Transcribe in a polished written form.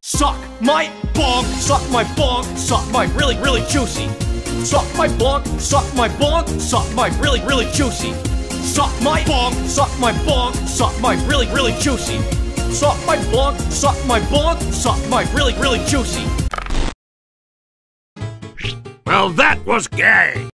Suck my bonk, suck my bonk, suck my really, really juicy. Suck my bonk, suck my bonk, suck my really, really juicy. Suck my bonk, suck my bonk, suck my really, really juicy. Suck my bonk, suck my bonk, suck my really, really juicy. Well, that was gay.